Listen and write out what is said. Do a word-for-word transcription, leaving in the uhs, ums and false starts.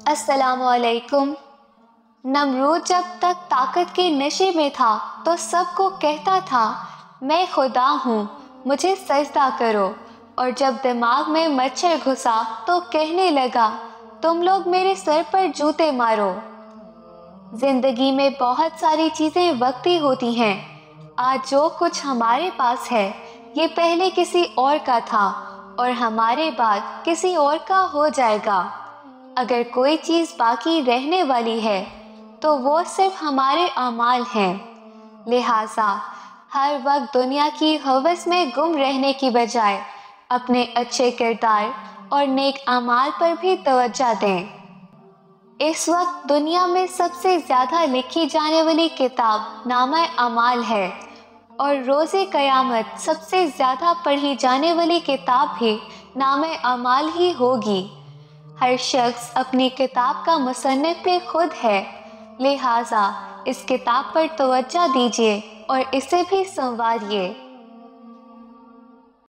अस्सलाम वालेकुम। नमरूद जब तक ताकत के नशे में था तो सबको कहता था मैं खुदा हूँ, मुझे सजदा करो, और जब दिमाग में मच्छर घुसा तो कहने लगा तुम लोग मेरे सर पर जूते मारो। जिंदगी में बहुत सारी चीज़ें वक्ती होती हैं। आज जो कुछ हमारे पास है ये पहले किसी और का था और हमारे बाद किसी और का हो जाएगा। अगर कोई चीज़ बाकी रहने वाली है तो वो सिर्फ हमारे अमाल हैं। लिहाजा हर वक्त दुनिया की हवस में गुम रहने की बजाय अपने अच्छे किरदार और नेक अमाल पर भी तवज्जो दें। इस वक्त दुनिया में सबसे ज़्यादा लिखी जाने वाली किताब नामा अमाल है और रोज़े क़यामत सबसे ज़्यादा पढ़ी जाने वाली किताब भी नामा अमाल ही होगी। हर शख्स अपनी किताब का मुसन्निफ़ भी खुद है, लिहाजा इस किताब पर तवज्जो दीजिए और इसे भी संवारिए।